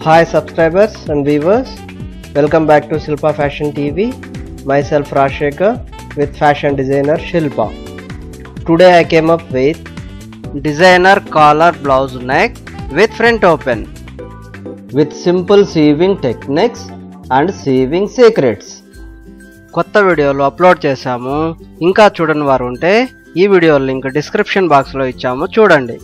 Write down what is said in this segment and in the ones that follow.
Hi subscribers and viewers, welcome back to Shilpa Fashion TV. Myself Rashekar with fashion designer Shilpa. Today I came up with designer collar blouse neck with front open with simple sewing techniques and sewing secrets. కొత్త వీడియోలు upload చేశాము. ఇంకా చూడని వారు ఉంటే ఈ video link description బాక్స్లో ఇచ్చాము, చూడండి.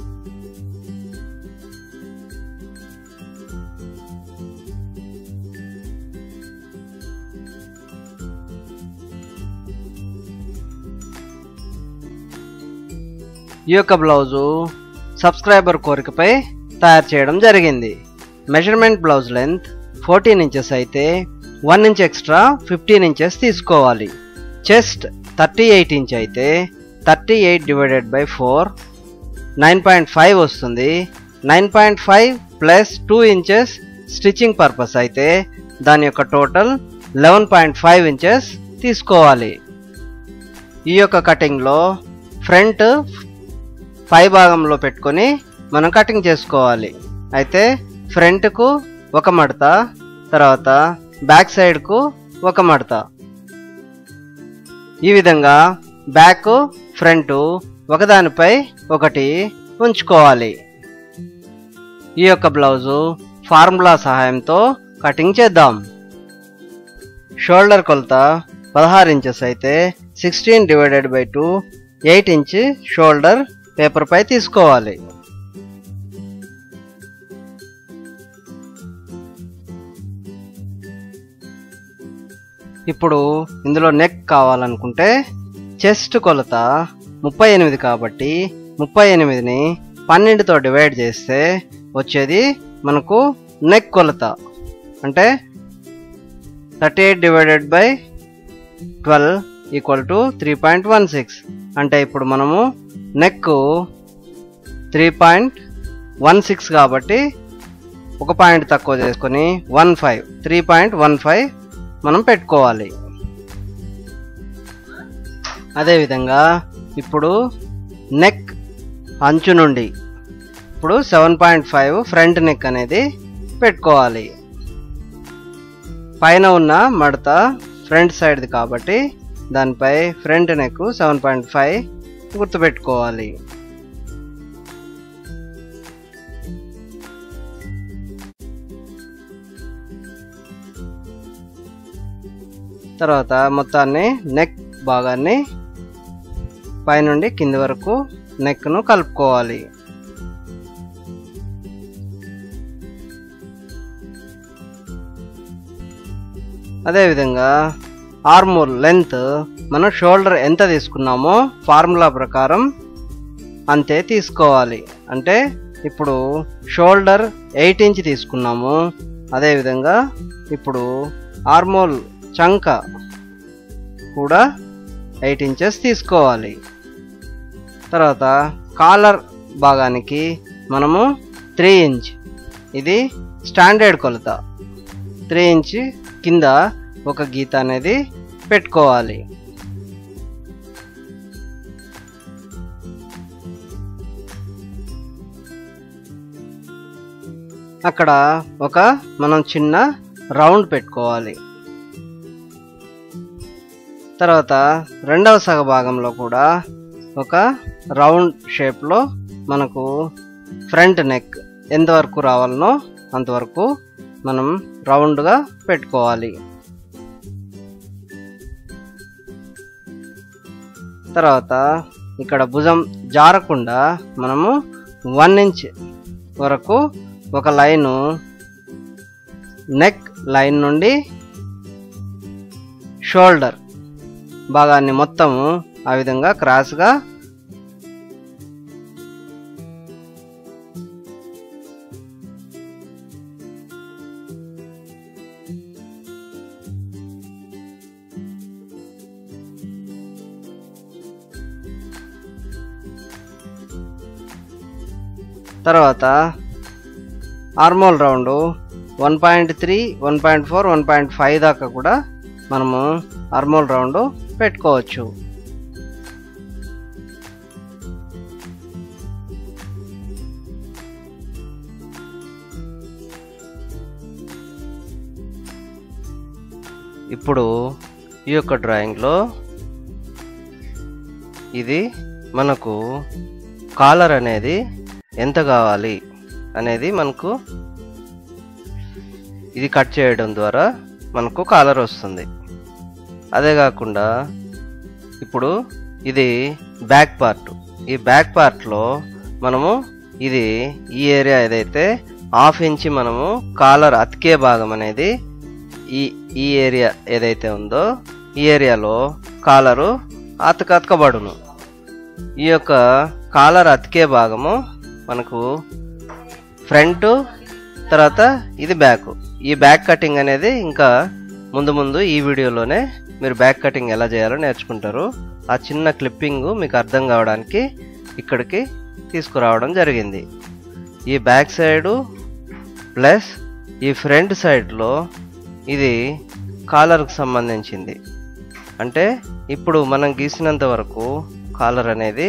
ఈ యొక్క బ్లౌజు సబ్స్క్రైబర్ కోరికపై తయారు చేయడం జరిగింది. మెజర్మెంట్ బ్లౌజ్ లెంత్ 14 ఇంచెస్ అయితే 1 ఇంచ్ ఎక్స్ట్రా 15 ఇంచెస్ తీసుకోవాలి. చెస్ట్ 38 ఇంచ్ అయితే 38 డివైడెడ్ బై 4 9.5 వస్తుంది. 9.5 ప్లస్ 2 ఇంచెస్ స్టిచ్చింగ్ పర్పస్ అయితే దాని యొక్క టోటల్ 11.5 ఇంచెస్ తీసుకోవాలి. ఈ యొక్క కటింగ్లో ఫ్రంట్ పై భాగంలో పెట్టుకొని మనం కటింగ్ చేసుకోవాలి. అయితే ఫ్రంట్కు ఒక మడత, తర్వాత బ్యాక్ సైడ్కు ఒక మడత, ఈ విధంగా బ్యాక్ ఫ్రంట్ ఒకదానిపై ఒకటి ఉంచుకోవాలి. ఈ యొక్క బ్లౌజు ఫార్ములా సహాయంతో కటింగ్ చేద్దాం. షోల్డర్ కొలత 16 ఇంచెస్ అయితే 16 divided by 2 8 inch shoulder paper పై తీసుకోవాలి. ఇప్పుడు ఇందులో నెక్ కావాలనుకుంటే చెస్ట్ కొలత 38 కాబట్టి 38ని 12తో డివైడ్ చేస్తే వచ్చేది మనకు నెక్ కొలత. అంటే 38 డివైడెడ్ బై 12 ఈక్వల్ టు 3.16. అంటే ఇప్పుడు మనము నెక్ 3.16 కాబట్టి ఒక పాయింట్ తక్కువ చేసుకొని 3.15 మనం పెట్టుకోవాలి. అదేవిధంగా ఇప్పుడు నెక్ అంచు నుండి ఇప్పుడు 7.5 ఫ్రంట్ నెక్ అనేది పెట్టుకోవాలి. పైన ఉన్న మడత ఫ్రంట్ సైడ్ది కాబట్టి దానిపై ఫ్రంట్ నెక్ 7.5 గుర్తుపెట్టుకోవాలి. తర్వాత మొత్తాన్ని నెక్ భాగాన్ని పైనుండి కింది వరకు నెక్ను కలుపుకోవాలి. అదేవిధంగా ఆర్మోల్ లెంత్ మనం షోల్డర్ ఎంత తీసుకున్నామో ఫార్ములా ప్రకారం అంతే తీసుకోవాలి. అంటే ఇప్పుడు షోల్డర్ 8 ఇంచ్ తీసుకున్నాము. అదేవిధంగా ఇప్పుడు ఆర్మోల్ చంక కూడా 8 ఇంచెస్ తీసుకోవాలి. తర్వాత కాలర్ భాగానికి మనము 3 ఇంచ్, ఇది స్టాండర్డ్ కొలత. 3 ఇంచ్ కింద ఒక గీత అనేది పెట్టుకోవాలి. అక్కడ ఒక మనం చిన్న రౌండ్ పెట్టుకోవాలి. తర్వాత రెండవ సగ భాగంలో కూడా ఒక రౌండ్ షేప్లో మనకు ఫ్రంట్ నెక్ ఎంతవరకు రావాలనో అంతవరకు మనం రౌండ్గా పెట్టుకోవాలి. తర్వాత ఇక్కడ భుజం జారకుండా మనము 1 ఇంచ్ వరకు ఒక లైను నెక్ లైన్ నుండి షోల్డర్ భాగాన్ని మొత్తము ఆ విధంగా క్రాస్గా తర్వాత ఆర్మోల్ రౌండ్ 1.3 1.4 1.5 దాకా కూడా మనము ఆర్మోల్ రౌండ్ పెట్టుకోవచ్చు. ఇప్పుడు ఈ యొక్క డ్రాయింగ్లో ఇది మనకు కాలర్ అనేది ఎంత కావాలి అనేది మనకు ఇది కట్ చేయడం ద్వారా మనకు కాలర్ వస్తుంది. అదే కాకుండా ఇప్పుడు ఇది బ్యాక్ పార్ట్. ఈ బ్యాక్ పార్ట్లో మనము ఇది ఈ ఏరియా ఏదైతే 1/2 ఇంచ్ మనము కాలర్ అతికే భాగం అనేది ఈ ఏరియా ఏదైతే ఉందో ఈ ఏరియాలో కాలరు అతకబడును. ఈ యొక్క కాలర్ అతికే భాగము మనకు ఫ్రంట్, తర్వాత ఇది బ్యాక్. ఈ బ్యాక్ కటింగ్ అనేది ఇంకా ముందు ఈ వీడియోలోనే మీరు బ్యాక్ కటింగ్ ఎలా చేయాలో నేర్చుకుంటారు. ఆ చిన్న క్లిప్పింగ్ మీకు అర్థం కావడానికి ఇక్కడికి తీసుకురావడం జరిగింది. ఈ బ్యాక్ సైడు ప్లస్ ఈ ఫ్రంట్ సైడ్లో ఇది కాలర్కి సంబంధించింది. అంటే ఇప్పుడు మనం గీసినంత వరకు కాలర్ అనేది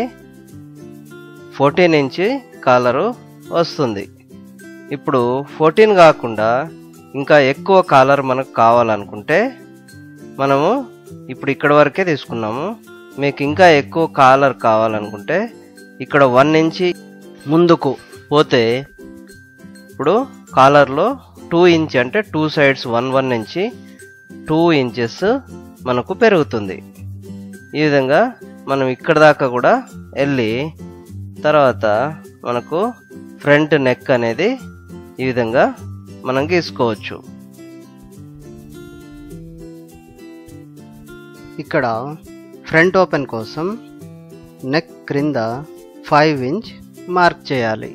14 ఇంచ్ కాలరు వస్తుంది. ఇప్పుడు 14 కాకుండా ఇంకా ఎక్కువ కాలర్ మనకు కావాలనుకుంటే మనము ఇప్పుడు ఇక్కడ వరకే తీసుకున్నాము. మీకు ఇంకా ఎక్కువ కాలర్ కావాలనుకుంటే ఇక్కడ 1 ఇంచ్ ముందుకు పోతే ఇప్పుడు కాలర్లో 2 ఇంచ్ అంటే 2 సైడ్స్ 1 ఇంచ్ 2 ఇంచెస్ మనకు పెరుగుతుంది. ఈ విధంగా మనం ఇక్కడ దాకా కూడా వెళ్ళి తర్వాత మనకు ఫ్రంట్ నెక్ అనేది ఈ విధంగా మనం గీసుకోవచ్చు. ఇక్కడ ఫ్రంట్ ఓపెన్ కోసం నెక్ క్రింద 5 ఇంచ్ మార్క్ చేయాలి.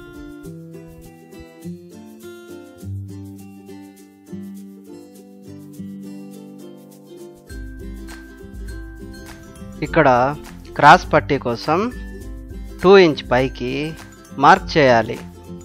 ఇక్కడ క్రాస్ పట్టీ కోసం 2 ఇంచ్ పైకి మార్క్ చేయాలి.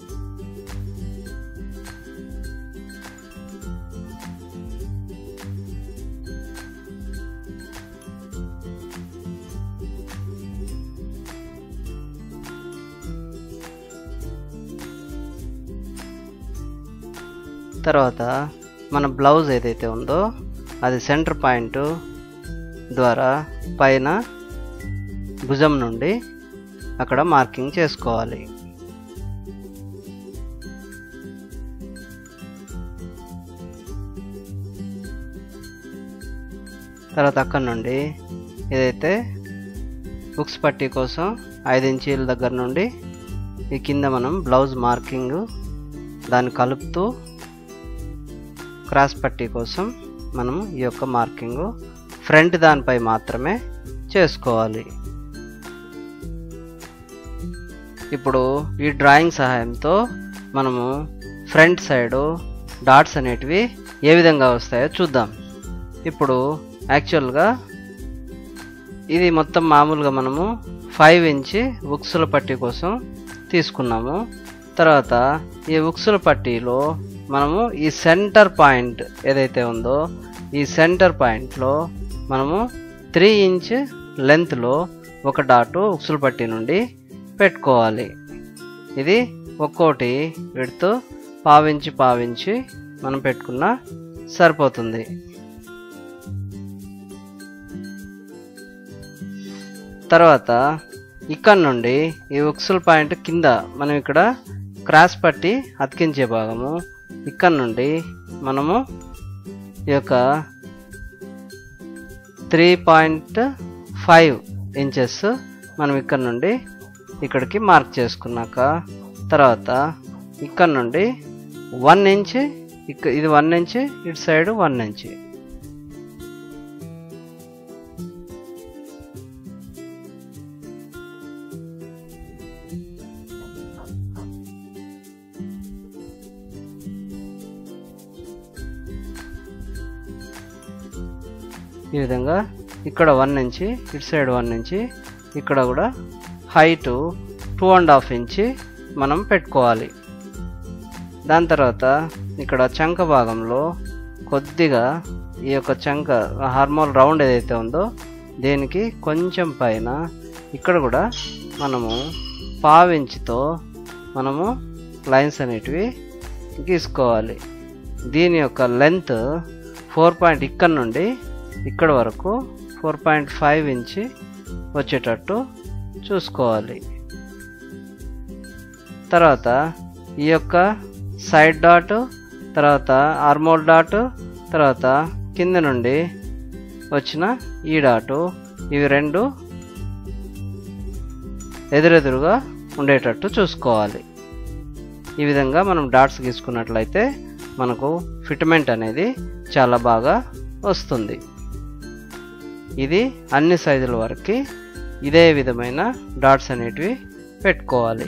తర్వాత మన బ్లౌజ్ ఏదైతే ఉందో అది సెంటర్ పాయింట్ ద్వారా పైన భుజం నుండి అక్కడ మార్కింగ్ చేసుకోవాలి. తర్వాత అక్కడ నుండి ఏదైతే బుక్స్ పట్టీ కోసం 5 ఇంచీల దగ్గర నుండి ఈ కింద మనం బ్లౌజ్ మార్కింగ్ దాన్ని కలుపుతూ క్రాస్ పట్టీ కోసం మనం ఈ యొక్క మార్కింగ్ ఫ్రంట్ దానిపై మాత్రమే చేసుకోవాలి. ఇప్పుడు ఈ డ్రాయింగ్ సహాయంతో మనము ఫ్రంట్ సైడు డాట్స్ అనేటివి ఏ విధంగా వస్తాయో చూద్దాం. ఇప్పుడు యాక్చువల్గా ఇది మొత్తం మామూలుగా మనము 5 ఇంచ్ ఉక్సుల పట్టీ కోసం తీసుకున్నాము. తర్వాత ఈ ఉక్సుల పట్టీలో మనము ఈ సెంటర్ పాయింట్ ఏదైతే ఉందో ఈ సెంటర్ పాయింట్లో మనము 3 ఇంచ్ లెంత్లో ఒక డాట్ ఉక్సుల పట్టీ నుండి పెట్టుకోవాలి. ఇది ఒక్కోటి విడ్త్ 1/2 ఇంచ్ మనం పెట్టుకున్నా సరిపోతుంది. తర్వాత ఇక్కడ నుండి ఈ ఉక్సుల పాయింట్ కింద మనం ఇక్కడ క్రాస్ పట్టి అతికించే భాగము ఇక్కడ నుండి మనము ఈ యొక్క 3.5 ఇంచెస్ మనం ఇక్కడ నుండి ఇక్కడికి మార్క్ చేసుకున్నాక తర్వాత ఇక్కడ నుండి 1 ఇంచ్ ఇది 1 ఇంచ్ ఇటు సైడ్ 1 ఇంచ్ ఈ విధంగా ఇక్కడ 1 ఇంచ్ ఇటు సైడ్ 1 ఇంచ్ ఇక్కడ కూడా హైట్ 2.5 ఇంచ్ మనం పెట్టుకోవాలి. దాని తర్వాత ఇక్కడ చంక భాగంలో కొద్దిగా ఈ యొక్క చంక హార్మోల్ రౌండ్ ఏదైతే ఉందో దీనికి కొంచెం పైన ఇక్కడ కూడా మనము 1/2 ఇంచ్తో మనము లైన్స్ అనేటివి గీసుకోవాలి. దీని యొక్క లెంత్ ఇక్కడ నుండి ఇక్కడ వరకు 4.5 ఇంచి వచ్చేటట్టు చూసుకోవాలి. తర్వాత ఈ యొక్క సైడ్ డాట్, తర్వాత ఆర్మోల్ డాట్, తర్వాత కింద నుండి వచ్చిన ఈ డాటు, ఇవి రెండు ఎదురెదురుగా ఉండేటట్టు చూసుకోవాలి. ఈ విధంగా మనం డాట్స్ గీసుకున్నట్లయితే మనకు ఫిట్మెంట్ అనేది చాలా బాగా వస్తుంది. ఇది అన్ని సైజుల వరకు ఇదే విధమైన డాట్స్ అనేటివి పెట్టుకోవాలి.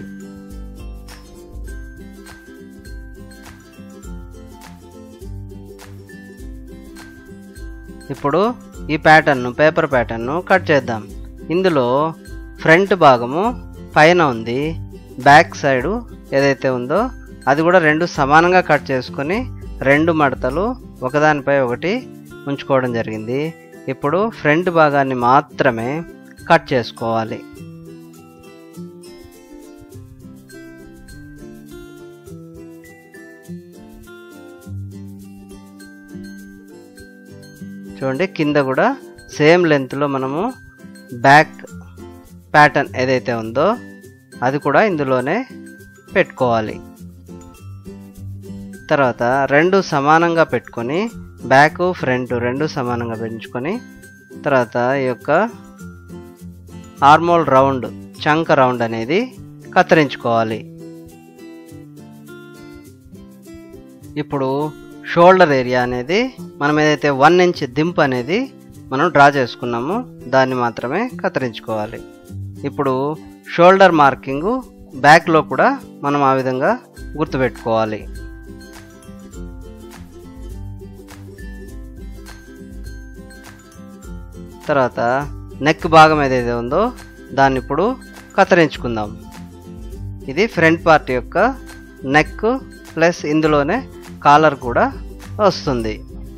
ఇప్పుడు ఈ పేపర్ ప్యాటర్న్ను కట్ చేద్దాం. ఇందులో ఫ్రంట్ భాగము పైన ఉంది, బ్యాక్ సైడు ఏదైతే ఉందో అది కూడా రెండు సమానంగా కట్ చేసుకొని రెండు మడతలు ఒకదానిపై ఒకటి ఉంచుకోవడం జరిగింది. ఇప్పుడు ఫ్రంట్ భాగాన్ని మాత్రమే కట్ చేసుకోవాలి. చూడండి, కింద కూడా సేమ్ లెంత్లో మనము బ్యాక్ ప్యాటర్న్ ఏదైతే ఉందో అది కూడా ఇందులోనే పెట్టుకోవాలి. తర్వాత రెండు సమానంగా పెట్టుకొని బ్యాక్ ఫ్రంట్ రెండు సమానంగా పెంచుకొని తర్వాత ఈ యొక్క ఆర్మోల్ రౌండ్, చంక రౌండ్ అనేది కత్తిరించుకోవాలి. ఇప్పుడు షోల్డర్ ఏరియా అనేది మనం ఏదైతే 1 ఇంచ్ దింప్ అనేది మనం డ్రా చేసుకున్నామో దాన్ని మాత్రమే కత్తిరించుకోవాలి. ఇప్పుడు షోల్డర్ మార్కింగ్ బ్యాక్లో కూడా మనం ఆ విధంగా గుర్తుపెట్టుకోవాలి. తర్వాత నెక్ భాగం ఏదైతే ఉందో దాన్ని ఇప్పుడు కత్తిరించుకుందాం. ఇది ఫ్రంట్ పార్ట్ యొక్క నెక్ ప్లస్ ఇందులోనే కాలర్ కూడా వస్తుంది.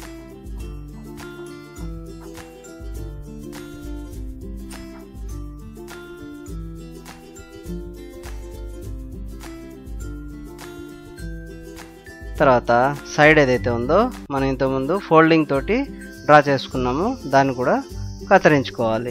తర్వాత సైడ్ ఏదైతే ఉందో మనం ఇంతకుముందు ఫోల్డింగ్ తోటి డ్రా చేసుకున్నాము దాన్ని కూడా కత్తిరించుకోవాలి.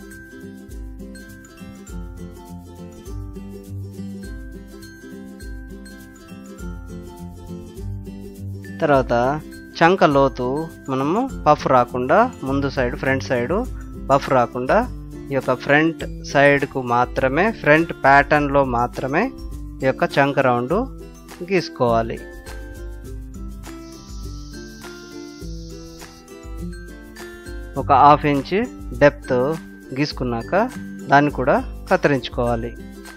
తర్వాత చంక లోతు మనము పఫ్ రాకుండా ముందు సైడ్ ఫ్రంట్ సైడ్ పఫ్ రాకుండా ఈ యొక్క ఫ్రంట్ సైడ్కు మాత్రమే ఫ్రంట్ ప్యాటర్న్లో మాత్రమే ఈ యొక్క చంక రౌండ్ గీసుకోవాలి. ఒక 1/2 ఇంచ్ డెప్త్ గీసుకున్నాక దాన్ని కూడా కత్తిరించుకోవాలి.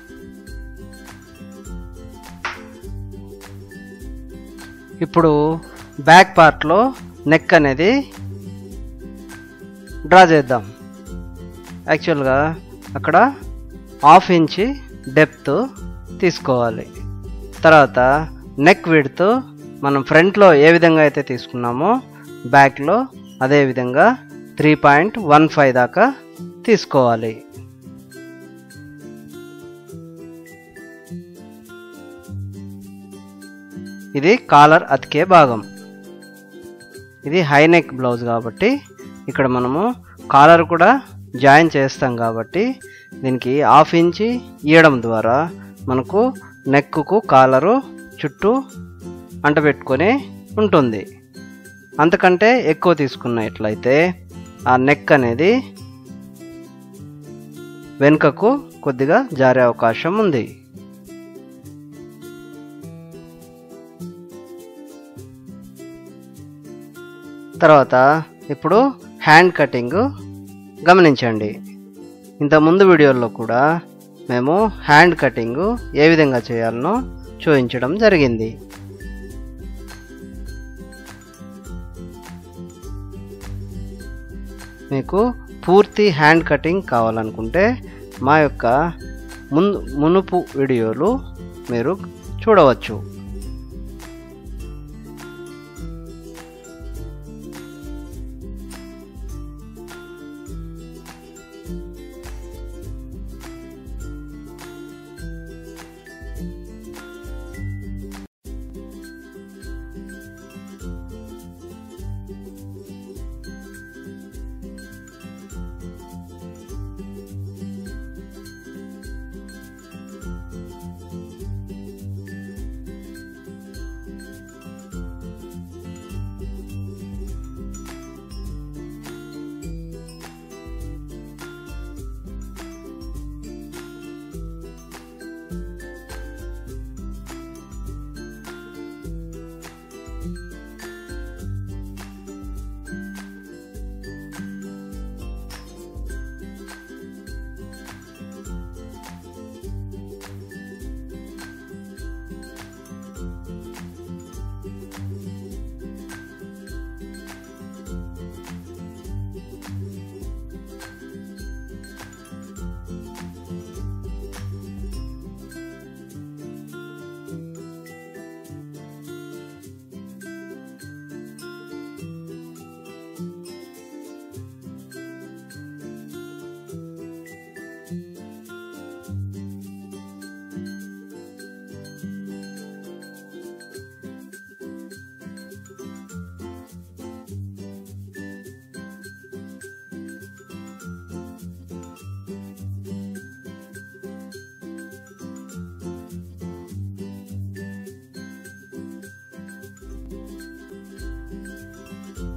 ఇప్పుడు బ్యాక్ పార్ట్లో నెక్ అనేది డ్రా చేద్దాం. యాక్చువల్గా అక్కడ 1/2 ఇంచ్ డెప్త్ తీసుకోవాలి. తర్వాత నెక్ విడ్త్ మనం ఫ్రంట్లో ఏ విధంగా అయితే తీసుకున్నామో బ్యాక్లో అదే విధంగా 3.15 దాకా తీసుకోవాలి. ఇది కాలర్ అతికే భాగం. ఇది హై నెక్ బ్లౌజ్ కాబట్టి ఇక్కడ మనము కాలర్ కూడా జాయిన్ చేస్తాం కాబట్టి దీనికి 1/2 ఇంచ్ ఇవ్వడం ద్వారా మనకు నెక్కు కాలరు చుట్టూ అంటపెట్టుకొని ఉంటుంది. అంతకంటే ఎక్కువ తీసుకున్నట్లయితే ఆ నెక్ అనేది వెనుకకు కొద్దిగా జారే అవకాశం ఉంది. తర్వాత ఇప్పుడు హ్యాండ్ కటింగ్ గమనించండి. ఇంత ముందు వీడియోలో కూడా మేము హ్యాండ్ కటింగ్ ఏ విధంగా చేయాలనో చూపించడం జరిగింది. మీకు పూర్తి హ్యాండ్ కటింగ్ కావాలనుకుంటే మా యొక్క మునుపు వీడియోలు మీరు చూడవచ్చు.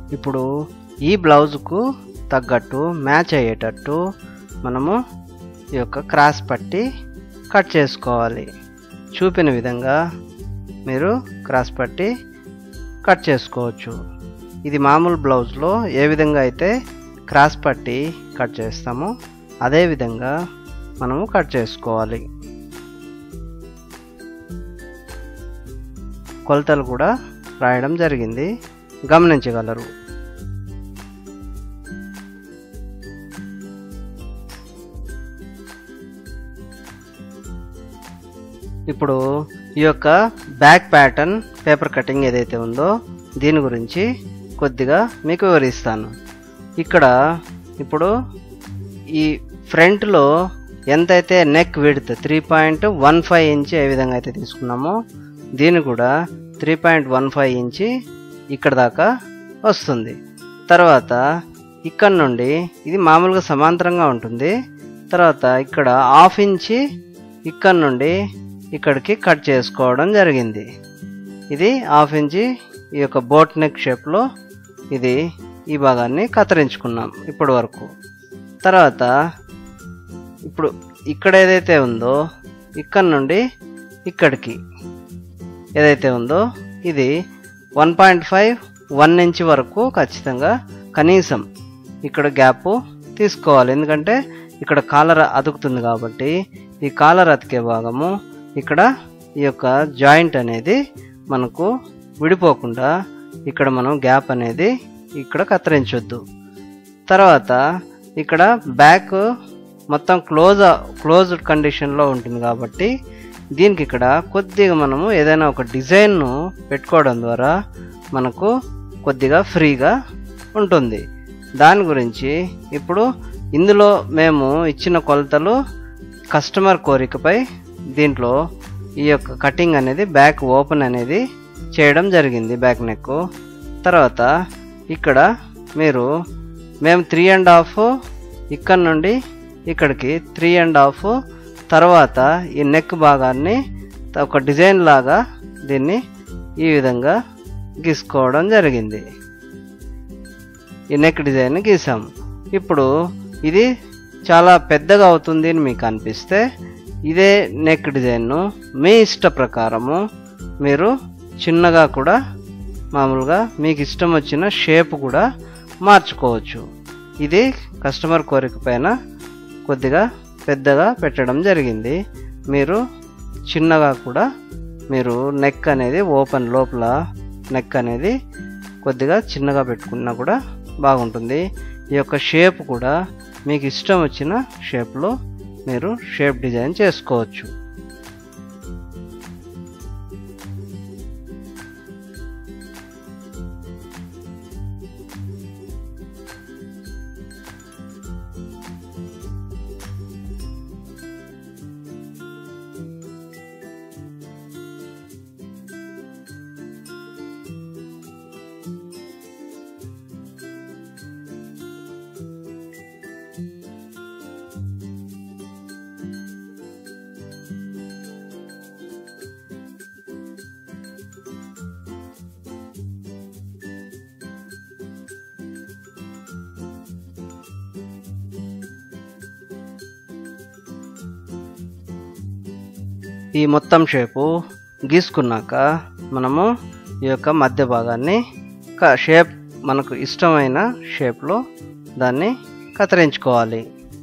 ఇప్పుడు ఈ బ్లౌజ్కు తగ్గట్టు మ్యాచ్ అయ్యేటట్టు మనము ఈ యొక్క క్రాస్ పట్టి కట్ చేసుకోవాలి. చూపిన విధంగా మీరు క్రాస్ పట్టి కట్ చేసుకోవచ్చు. ఇది మామూలు బ్లౌజ్లో ఏ విధంగా అయితే క్రాస్ పట్టి కట్ చేస్తామో అదే విధంగా మనము కట్ చేసుకోవాలి. కొలతలు కూడా రాయడం జరిగింది, గమనించగలరు. ఇప్పుడు ఈ యొక్క బ్యాక్ ప్యాటర్న్ పేపర్ కటింగ్ ఏదైతే ఉందో దీని గురించి కొద్దిగా మీకు వివరిస్తాను. ఇక్కడ ఇప్పుడు ఈ ఫ్రంట్లో ఎంతైతే నెక్ విడ్త్ 3.15 ఇంచ్ ఏ విధంగా అయితే తీసుకున్నామో దీన్ని కూడా 3.15 ఇంచ్ ఇక్కడ దాకా వస్తుంది. తర్వాత ఇక్కడ నుండి ఇది మామూలుగా సమాంతరంగా ఉంటుంది. తర్వాత ఇక్కడ 1/2 ఇంచ్ ఇక్కడ నుండి ఇక్కడికి కట్ చేసుకోవడం జరిగింది. ఇది 1/2 ఇంచ్ ఈ యొక్క బోట్ నెక్ షేప్లో ఇది ఈ భాగాన్ని కత్తిరించుకున్నాం ఇప్పటి వరకు. తర్వాత ఇప్పుడు ఇక్కడ ఏదైతే ఉందో ఇక్కడ నుండి ఇక్కడికి ఏదైతే ఉందో ఇది 1.5-1 ఇంచ్ వరకు ఖచ్చితంగా కనీసం ఇక్కడ గ్యాప్ తీసుకోవాలి. ఎందుకంటే ఇక్కడ కాలర్ అతుకుతుంది కాబట్టి ఈ కాలర్ అతికే భాగము ఇక్కడ ఈ యొక్క జాయింట్ అనేది మనకు విడిపోకుండా ఇక్కడ మనం గ్యాప్ అనేది ఇక్కడ తర్వాత ఇక్కడ బ్యాక్ మొత్తం క్లోజ్డ్ కండిషన్లో ఉంటుంది కాబట్టి దీనికి ఇక్కడ కొద్దిగా మనము ఏదైనా ఒక డిజైన్ను పెట్టుకోవడం ద్వారా మనకు కొద్దిగా ఫ్రీగా ఉంటుంది. దాని గురించి ఇప్పుడు ఇందులో మేము ఇచ్చిన కొలతలు కస్టమర్ కోరికపై దీంట్లో ఈ యొక్క కటింగ్ అనేది బ్యాక్ ఓపెన్ అనేది చేయడం జరిగింది, బ్యాక్ నెక్. తర్వాత ఇక్కడ మేము 3.5 ఇక్కడ నుండి ఇక్కడికి 3.5 తర్వాత ఈ నెక్ భాగాన్ని ఒక డిజైన్ లాగా దీన్ని ఈ విధంగా గీసుకోవడం జరిగింది. ఈ నెక్ డిజైన్ గీసాము. ఇప్పుడు ఇది చాలా పెద్దగా అవుతుంది అని మీకు అనిపిస్తే ఇదే నెక్ డిజైన్ను మీ ఇష్ట ప్రకారము మీరు చిన్నగా కూడా మామూలుగా మీకు ఇష్టం వచ్చిన షేప్ కూడా మార్చుకోవచ్చు. ఇది కస్టమర్ కోరిక పైన కొద్దిగా పెద్దగా పెట్టడం జరిగింది. మీరు చిన్నగా కూడా మీరు నెక్ అనేది ఓపెన్ లోపల నెక్ అనేది కొద్దిగా చిన్నగా పెట్టుకున్నా కూడా బాగుంటుంది. ఈ యొక్క షేప్ కూడా మీకు ఇష్టం వచ్చిన షేప్లో మీరు షేప్ డిజైన్ చేసుకోవచ్చు. ఈ మొత్తం షేపు గీసుకున్నాక మనము ఈ యొక్క మధ్య భాగాన్ని షేప్ మనకు ఇష్టమైన షేప్లో దాన్ని కత్తిరించుకోవాలి.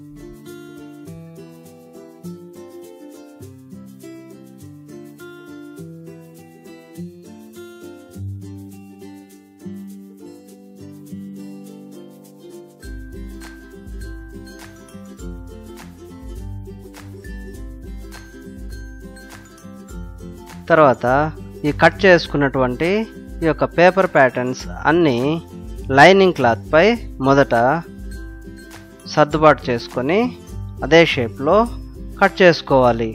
తర్వాత ఈ కట్ చేసుకున్నటువంటి ఈ యొక్క పేపర్ ప్యాటర్న్స్ అన్నీ లైనింగ్ క్లాత్ పై మొదట సర్దుబాటు చేసుకొని అదే షేప్లో కట్ చేసుకోవాలి.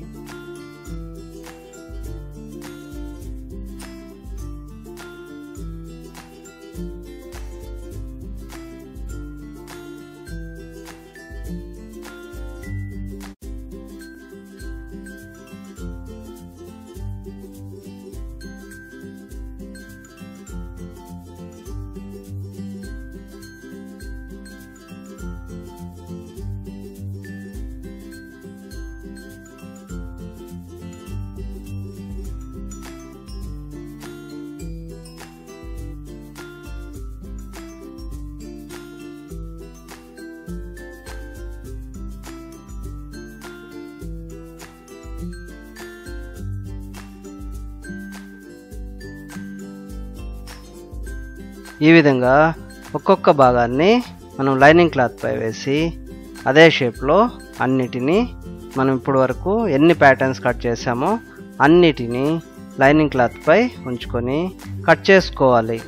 ఈ విధంగా ఒక్కొక్క భాగాన్ని మనం లైనింగ్ క్లాత్ పై వేసి అదే షేప్లో అన్నిటినీ మనం ఇప్పటి వరకు ఎన్ని ప్యాటర్న్స్ కట్ చేసామో అన్నిటినీ లైనింగ్ క్లాత్ పై ఉంచుకొని కట్ చేసుకోవాలి.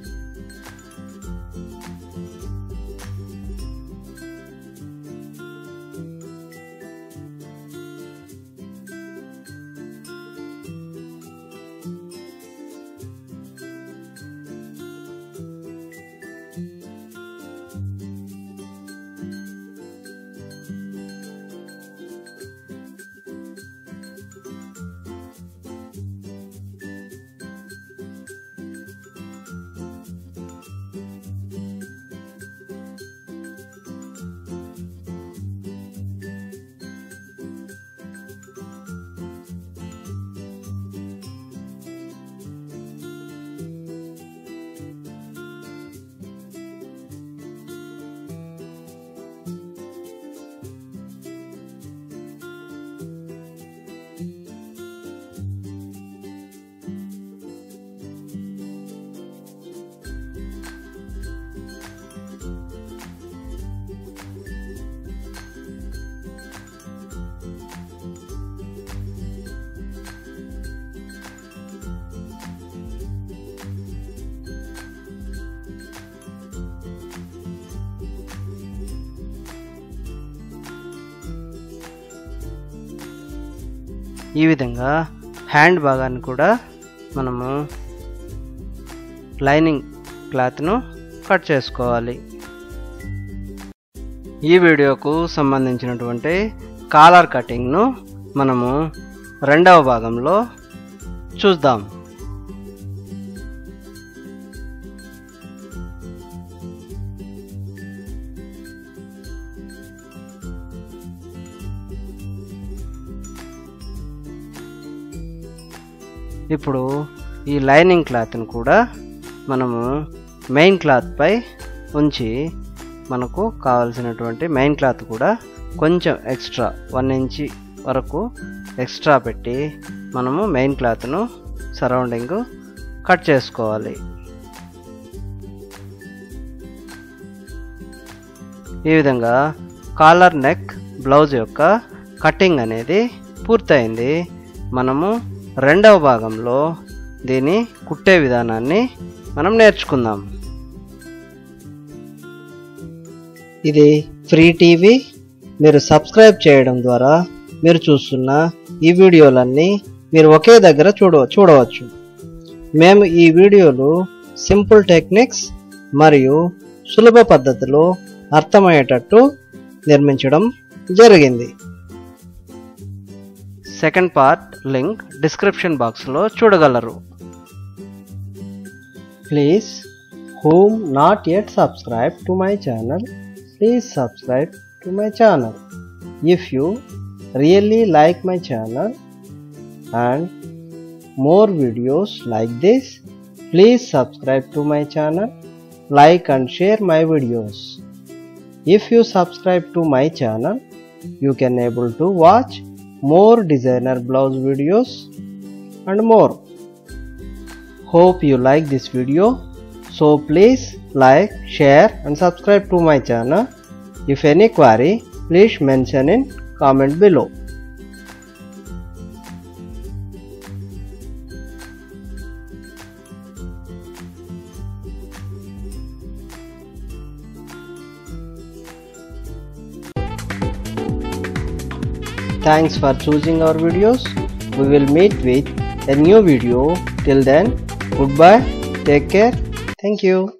ఈ విధంగా హ్యాండ్ భాగాన్ని కూడా మనము లైనింగ్ క్లాత్ను కట్ చేసుకోవాలి. ఈ వీడియోకు సంబంధించినటువంటి కాలర్ కటింగ్ను మనము రెండవ భాగంలో చూద్దాం. ఇప్పుడు ఈ లైనింగ్ క్లాత్ను కూడా మనము మెయిన్ క్లాత్ పై ఉంచి మనకు కావాల్సినటువంటి మెయిన్ క్లాత్ కూడా కొంచెం ఎక్స్ట్రా 1 ఇంచ్ వరకు ఎక్స్ట్రా పెట్టి మనము మెయిన్ క్లాత్ను సరౌండింగ్ కట్ చేసుకోవాలి. ఈ విధంగా కాలర్ నెక్ బ్లౌజ్ యొక్క కటింగ్ అనేది పూర్తయింది. మనము రెండవ భాగంలో దీని కుట్టే విధానాన్ని మనం నేర్చుకుందాం. ఇది ఫ్రీ టీవీ. మీరు సబ్స్క్రైబ్ చేయడం ద్వారా మీరు చూస్తున్న ఈ వీడియోలన్నీ మీరు ఒకే దగ్గర చూడవచ్చు. మేము ఈ వీడియోలు సింపుల్ టెక్నిక్స్ మరియు సులభ పద్ధతిలో అర్థమయ్యేటట్టు నిర్మించడం జరిగింది. సెకండ్ పార్ట్ లింక్ డిస్క్రిప్షన్ బాక్స్లో చూడగలరు. Please whom not yet subscribed to my channel, please subscribe to my channel. If you really like my channel and more videos like this, please subscribe to my channel, like and share my videos. If you subscribe to my channel, you can able to watch more designer blouse videos and more. Hope you like this video, so please like, share and subscribe to my channel. If any query, please mention in comment below. Thanks for choosing our videos. We will meet with a new video. Till then, goodbye. Take care. Thank you.